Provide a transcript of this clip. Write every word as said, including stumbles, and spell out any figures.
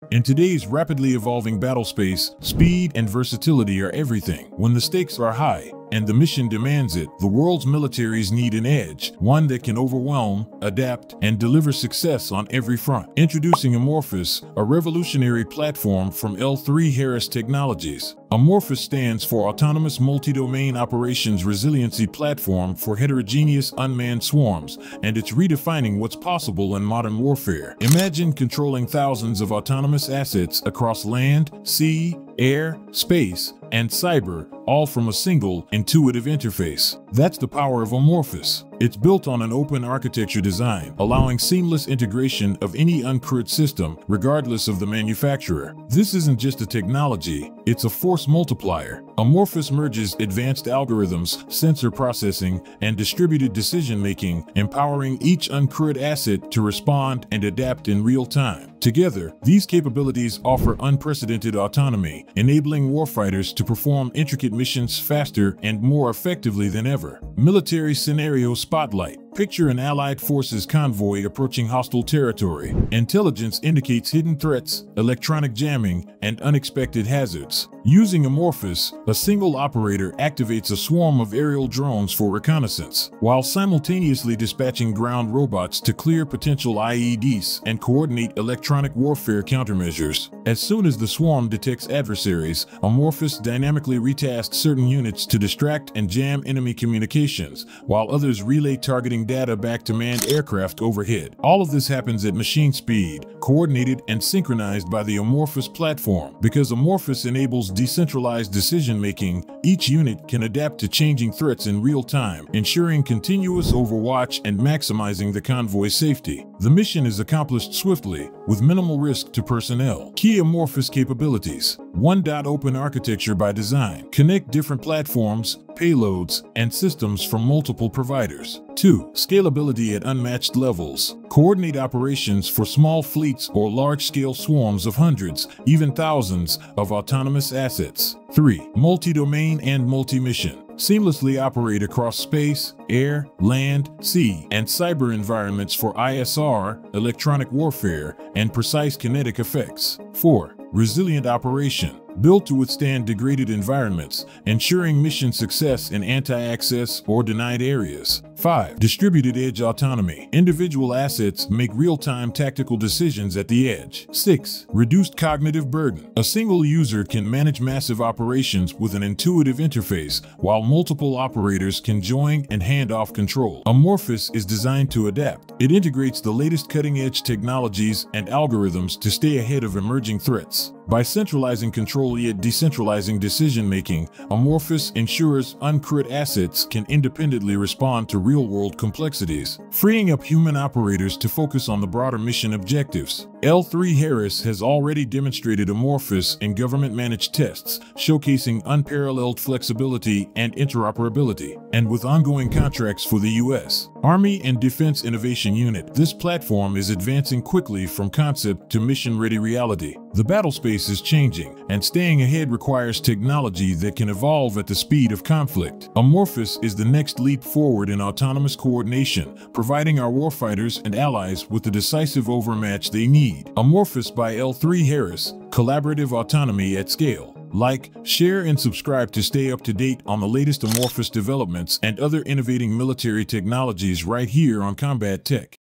In today's rapidly evolving battlespace, speed and versatility are everything. When the stakes are high and the mission demands it, the world's militaries need an edge, one that can overwhelm, adapt, and deliver success on every front. Introducing AMORPHOUS, a revolutionary platform from L three Harris Technologies. AMORPHOUS stands for Autonomous Multi-Domain Operations Resiliency Platform for Heterogeneous Unmanned Swarms, and it's redefining what's possible in modern warfare. Imagine controlling thousands of autonomous assets across land, sea, air, space, and cyber, all from a single, intuitive interface. That's the power of AMORPHOUS. It's built on an open architecture design, allowing seamless integration of any uncrewed system, regardless of the manufacturer. This isn't just a technology, it's a force multiplier. AMORPHOUS merges advanced algorithms, sensor processing, and distributed decision-making, empowering each uncrewed asset to respond and adapt in real time. Together, these capabilities offer unprecedented autonomy, enabling warfighters to perform intricate missions faster and more effectively than ever. Military Scenario Spotlight. Picture an Allied forces convoy approaching hostile territory. Intelligence indicates hidden threats, electronic jamming, and unexpected hazards. Using AMORPHOUS, a single operator activates a swarm of aerial drones for reconnaissance, while simultaneously dispatching ground robots to clear potential I E Ds and coordinate electronic warfare countermeasures. As soon as the swarm detects adversaries, AMORPHOUS dynamically retasks certain units to distract and jam enemy communications, while others relay targeting data back to manned aircraft overhead. All of this happens at machine speed, coordinated and synchronized by the AMORPHOUS platform. Because AMORPHOUS enables decentralized decision-making, each unit can adapt to changing threats in real time, ensuring continuous overwatch and maximizing the convoy's safety. The mission is accomplished swiftly, with minimal risk to personnel. Key AMORPHOUS capabilities. one. Open architecture by design. Connect different platforms, payloads, and systems from multiple providers. two. Scalability at unmatched levels. Coordinate operations for small fleets or large-scale swarms of hundreds, even thousands, of autonomous assets. three. Multi-domain and multi-mission. Seamlessly operate across space, air, land, sea, and cyber environments for I S R, electronic warfare, and precise kinetic effects. four. Resilient operation. Built to withstand degraded environments, ensuring mission success in anti-access or denied areas. five. Distributed edge autonomy. Individual assets make real-time tactical decisions at the edge. six. Reduced cognitive burden. A single user can manage massive operations with an intuitive interface, while multiple operators can join and hand off control. AMORPHOUS is designed to adapt. It integrates the latest cutting-edge technologies and algorithms to stay ahead of emerging threats. By centralizing control yet decentralizing decision-making, AMORPHOUS ensures uncrewed assets can independently respond to real-world complexities, freeing up human operators to focus on the broader mission objectives. L three Harris has already demonstrated AMORPHOUS in government-managed tests, showcasing unparalleled flexibility and interoperability. And with ongoing contracts for the U S Army and Defense Innovation Unit, this platform is advancing quickly from concept to mission-ready reality. The battlespace is changing, and staying ahead requires technology that can evolve at the speed of conflict. AMORPHOUS is the next leap forward in autonomous coordination, providing our warfighters and allies with the decisive overmatch they need. AMORPHOUS by L three Harris, collaborative autonomy at scale. Like, share, and subscribe to stay up to date on the latest AMORPHOUS developments and other innovating military technologies right here on Combat Tech.